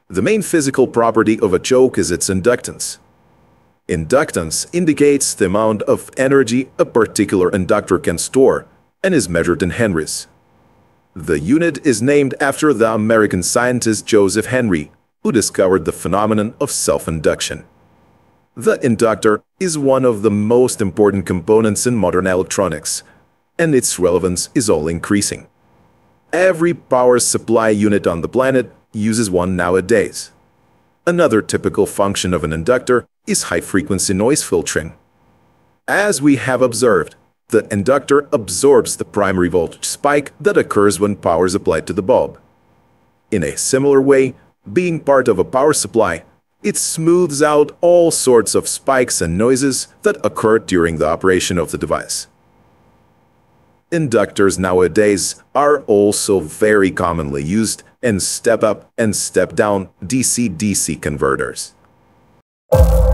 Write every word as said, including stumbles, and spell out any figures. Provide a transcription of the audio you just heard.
The main physical property of a choke is its inductance. Inductance indicates the amount of energy a particular inductor can store and is measured in henries. The unit is named after the American scientist Joseph Henry, who discovered the phenomenon of self-induction. The inductor is one of the most important components in modern electronics, and its relevance is all increasing. Every power supply unit on the planet uses one nowadays. Another typical function of an inductor is high-frequency noise filtering. As we have observed, the inductor absorbs the primary voltage spike that occurs when power is applied to the bulb. In a similar way, being part of a power supply, it smooths out all sorts of spikes and noises that occur during the operation of the device. Inductors nowadays are also very commonly used in step-up and step-down D C D C converters.